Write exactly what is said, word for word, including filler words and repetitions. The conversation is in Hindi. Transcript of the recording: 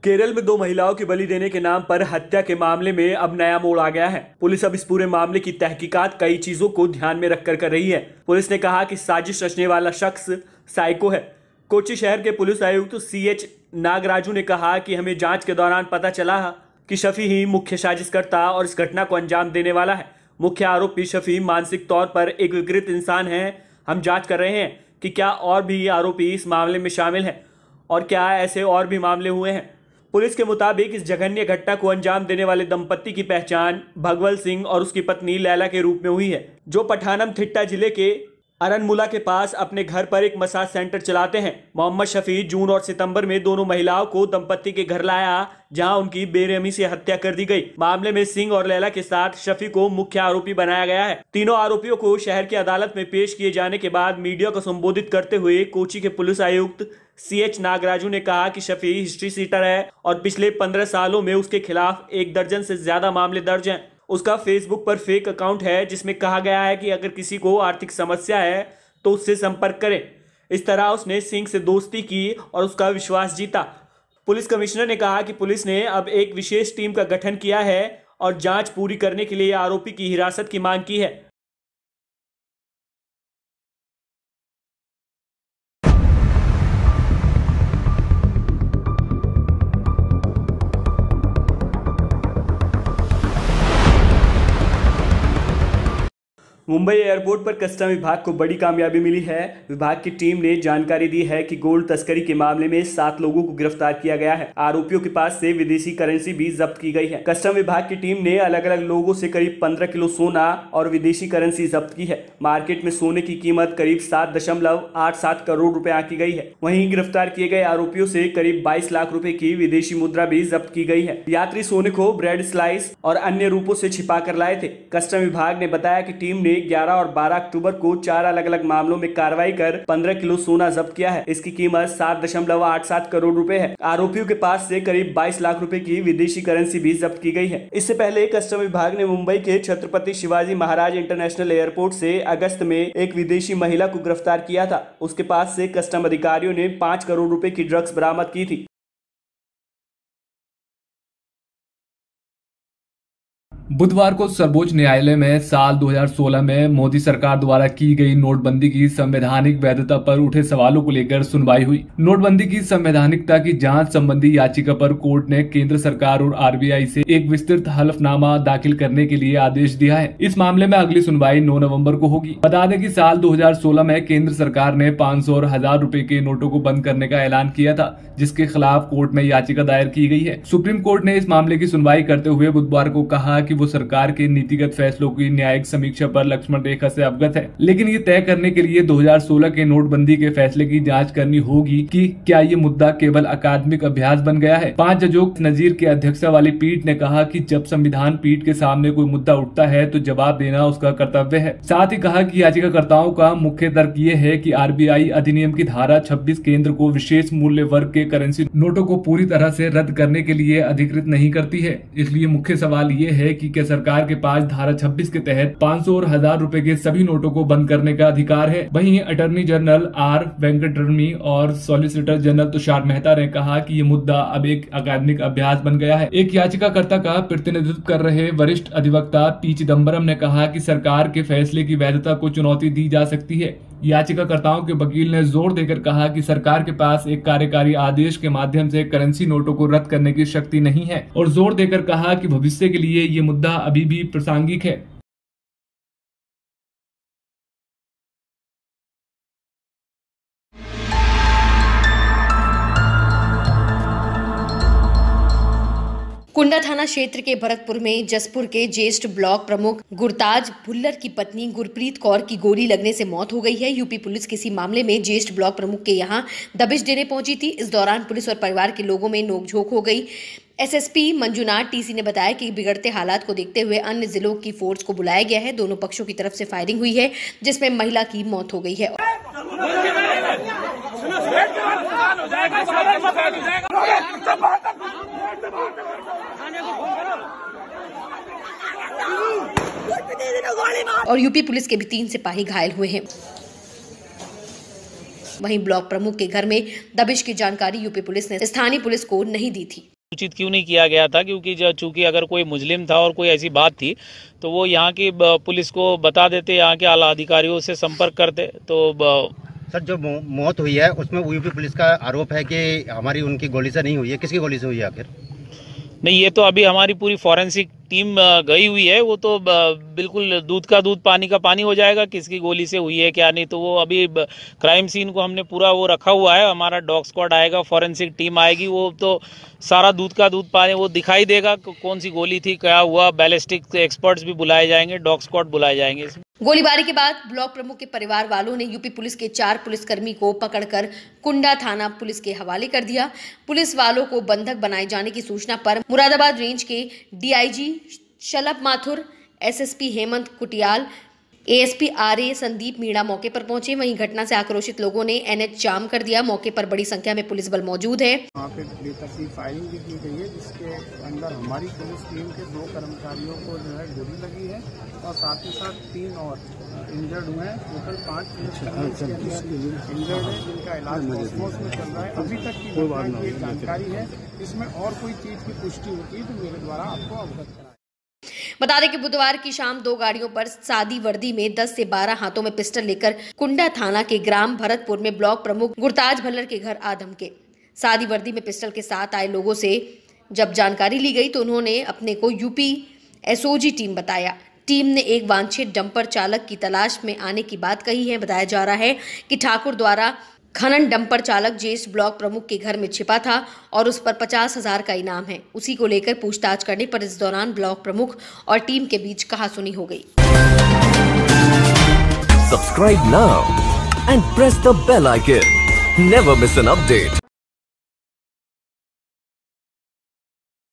केरल में दो महिलाओं की बलि देने के नाम पर हत्या के मामले में अब नया मोड़ आ गया है। पुलिस अब इस पूरे मामले की तहकीकात कई चीजों को ध्यान में रखकर कर रही है। पुलिस ने कहा कि साजिश रचने वाला शख्स साइको है। कोच्चि शहर के पुलिस आयुक्त सी एच नागराजू ने कहा कि हमें जांच के दौरान पता चला कि शफी ही मुख्य साजिशकर्ता और इस घटना को अंजाम देने वाला है। मुख्य आरोपी शफी मानसिक तौर पर एक विकृत इंसान है। हम जांच कर रहे हैं कि क्या और भी आरोपी इस मामले में शामिल हैं और क्या ऐसे और भी मामले हुए हैं। पुलिस के मुताबिक इस जघन्य घटना को अंजाम देने वाले दंपत्ति की पहचान भगवल सिंह और उसकी पत्नी लैला के रूप में हुई है, जो पठानमथिट्टा जिले के अरनमुला के पास अपने घर पर एक मसाज सेंटर चलाते हैं। मोहम्मद शफी जून और सितंबर में दोनों महिलाओं को दंपत्ति के घर लाया, जहां उनकी बेरहमी से हत्या कर दी गई। मामले में सिंह और लैला के साथ शफी को मुख्य आरोपी बनाया गया है। तीनों आरोपियों को शहर की अदालत में पेश किए जाने के बाद मीडिया को संबोधित करते हुए कोच्चि के पुलिस आयुक्त सी एच नागराजू ने कहा कि शफी हिस्ट्री सीटर है और पिछले पंद्रह सालों में उसके खिलाफ एक दर्जन से ज्यादा मामले दर्ज हैं। उसका फेसबुक पर फेक अकाउंट है जिसमें कहा गया है कि अगर किसी को आर्थिक समस्या है तो उससे संपर्क करें। इस तरह उसने सिंह से दोस्ती की और उसका विश्वास जीता। पुलिस कमिश्नर ने कहा कि पुलिस ने अब एक विशेष टीम का गठन किया है और जांच पूरी करने के लिए आरोपी की हिरासत की मांग की है। मुंबई एयरपोर्ट पर कस्टम विभाग को बड़ी कामयाबी मिली है। विभाग की टीम ने जानकारी दी है कि गोल्ड तस्करी के मामले में सात लोगों को गिरफ्तार किया गया है। आरोपियों के पास से विदेशी करेंसी भी जब्त की गई है। कस्टम विभाग की टीम ने अलग अलग लोगों से करीब पंद्रह किलो सोना और विदेशी करेंसी जब्त की है। मार्केट में सोने की कीमत करीब सात दशमलव आठ सात करोड़ रुपए आंकी गई है। वहीं गिरफ्तार किए गए आरोपियों से करीब बाईस लाख रुपए की विदेशी मुद्रा भी जब्त की गई है। यात्री सोने को ब्रेड स्लाइस और अन्य रूपों से छिपा कर लाए थे। कस्टम विभाग ने बताया कि टीम ने ग्यारह और बारह अक्टूबर को चार अलग अलग मामलों में कार्रवाई कर पंद्रह किलो सोना जब्त किया है। इसकी कीमत सात दशमलव आठ सात करोड़ रुपए है। आरोपियों के पास से करीब बाईस लाख रुपए की विदेशी करेंसी भी जब्त की गई है। इससे पहले कस्टम विभाग ने मुंबई के छत्रपति शिवाजी महाराज इंटरनेशनल एयरपोर्ट से अगस्त में एक विदेशी महिला को गिरफ्तार किया था। उसके पास से कस्टम अधिकारियों ने पांच करोड़ रुपए की ड्रग्स बरामद की थी। बुधवार को सर्वोच्च न्यायालय में साल दो हज़ार सोलह में मोदी सरकार द्वारा की गई नोटबंदी की संवैधानिक वैधता पर उठे सवालों को लेकर सुनवाई हुई। नोटबंदी की संवैधानिकता की जांच संबंधी याचिका पर कोर्ट ने केंद्र सरकार और आर बी आई से एक विस्तृत हलफनामा दाखिल करने के लिए आदेश दिया है। इस मामले में अगली सुनवाई नौ नवम्बर को होगी। बता दें कि साल दो हजार सोलह में केंद्र सरकार ने पाँच सौ और हजार रूपए के नोटों को बंद करने का ऐलान किया था, जिसके खिलाफ कोर्ट में याचिका दायर की गई है। सुप्रीम कोर्ट ने इस मामले की सुनवाई करते हुए बुधवार को कहा कि वो सरकार के नीतिगत फैसलों की न्यायिक समीक्षा पर लक्ष्मण रेखा से अवगत है, लेकिन ये तय करने के लिए दो हज़ार सोलह के नोटबंदी के फैसले की जांच करनी होगी कि क्या ये मुद्दा केवल अकादमिक अभ्यास बन गया है। पांच जजों नजीर की अध्यक्षता वाली पीठ ने कहा कि जब संविधान पीठ के सामने कोई मुद्दा उठता है तो जवाब देना उसका कर्तव्य है। साथ ही कहा कि याचिकाकर्ताओं का मुख्य तर्क ये है कि आर बी आई अधिनियम की धारा छब्बीस केंद्र को विशेष मूल्य वर्ग के करेंसी नोटों को पूरी तरह से रद्द करने के लिए अधिकृत नहीं करती है। इसलिए मुख्य सवाल ये है कि क्या सरकार के पास धारा छब्बीस के तहत पाँच सौ और हजार रुपए के सभी नोटों को बंद करने का अधिकार है। वहीं अटॉर्नी जनरल आर वेंकटरमणी और सॉलिसिटर जनरल तुषार मेहता ने कहा कि ये मुद्दा अब एक अकादमिक अभ्यास बन गया है। एक याचिकाकर्ता का प्रतिनिधित्व कर रहे वरिष्ठ अधिवक्ता पी चिदम्बरम ने कहा कि सरकार के फैसले की वैधता को चुनौती दी जा सकती है। याचिकाकर्ताओं के वकील ने जोर देकर कहा कि सरकार के पास एक कार्यकारी आदेश के माध्यम से करेंसी नोटों को रद्द करने की शक्ति नहीं है और जोर देकर कहा कि भविष्य के लिए ये मुद्दा अभी भी प्रासंगिक है। कुंडा थाना क्षेत्र के भरतपुर में जसपुर के ज्येष्ठ ब्लॉक प्रमुख गुरताज भुल्लर की पत्नी गुरप्रीत कौर की गोली लगने से मौत हो गई है। यूपी पुलिस किसी मामले में ज्येष्ठ ब्लॉक प्रमुख के यहां दबिश देने पहुंची थी। इस दौरान पुलिस और परिवार के लोगों में नोकझोंक हो गई। S S P Manjunath TC ने बताया कि बिगड़ते हालात को देखते हुए अन्य जिलों की फोर्स को बुलाया गया है। दोनों पक्षों की तरफ से फायरिंग हुई है, जिसमें महिला की मौत हो गई है। और यूपी पुलिस के भी तीन सिपाही घायल हुए हैं। वहीं ब्लॉक प्रमुख के घर में दबिश की जानकारी यूपी पुलिस ने स्थानीय पुलिस को नहीं दी थी। सूचित क्यों नहीं किया गया था, क्योंकि चूंकि अगर कोई मुजरिम था और कोई ऐसी बात थी तो वो यहाँ की पुलिस को बता देते, यहाँ के आला अधिकारियों से संपर्क करते। तो सर जो मौत हुई है उसमें यूपी पुलिस का आरोप है कि हमारी उनकी गोली से नहीं हुई है, किसकी गोली से हुई है आखिर? नहीं, ये तो अभी हमारी पूरी फॉरेंसिक टीम गई हुई है, वो तो बिल्कुल दूध का दूध पानी का पानी हो जाएगा, किसकी गोली से हुई है क्या नहीं। तो वो अभी क्राइम सीन को हमने पूरा वो रखा हुआ है, हमारा डॉग स्क्वाड आएगा, फॉरेंसिक टीम आएगी, वो तो सारा दूध का दूध पानी वो दिखाई देगा कौन सी गोली थी, क्या हुआ। बैलिस्टिक एक्सपर्ट्स भी बुलाए जाएंगे, डॉग स्क्वाड बुलाए जाएंगे। गोलीबारी के बाद ब्लॉक प्रमुख के परिवार वालों ने यूपी पुलिस के चार पुलिसकर्मी को पकड़कर कुंडा थाना पुलिस के हवाले कर दिया। पुलिस वालों को बंधक बनाए जाने की सूचना पर मुरादाबाद रेंज के DIG Shalabh Mathur, SSP Hemant Kutiyal, ASP RA Sandeep Meena मौके पर पहुंचे। वहीं घटना से आक्रोशित लोगों ने एनएच जाम कर दिया। मौके पर बड़ी संख्या में पुलिस बल मौजूद है। वहाँ पे बेतरतीब फायरिंग भी की गई है, जिसके अंदर हमारी पुलिस टीम के दो कर्मचारियों को जो है गोली लगी है और साथ ही साथ तीन और इंजर्ड हुए हैं। टोटल पाँच पुलिस इंजर्ड है, जिनका इलाज कॉस्मोस में चल रहा है। अभी तक की जानकारी है, इसमें और कोई चीज की पुष्टि होती है तो मेरे द्वारा आपको अवगत कराएं। बता दें कि बुधवार की शाम दो गाड़ियों पर सादी वर्दी में दस से बारह हाथों में पिस्टल लेकर कुंडा थाना के ग्राम भरतपुर में ब्लॉक प्रमुख गुरताज भल्लर के घर आ धमके। सादी वर्दी में पिस्टल के साथ आए लोगों से जब जानकारी ली गई तो उन्होंने अपने को यूपी एसओजी टीम बताया। टीम ने एक वांछित डंपर चालक की तलाश में आने की बात कही है। बताया जा रहा है कि ठाकुर द्वारा खनन डंपर चालक ज्येष्ठ ब्लॉक प्रमुख के घर में छिपा था और उस पर पचास हजार का इनाम है। उसी को लेकर पूछताछ करने पर इस दौरान ब्लॉक प्रमुख और टीम के बीच कहासुनी हो गई। Subscribe now and press the bell icon, never miss an update.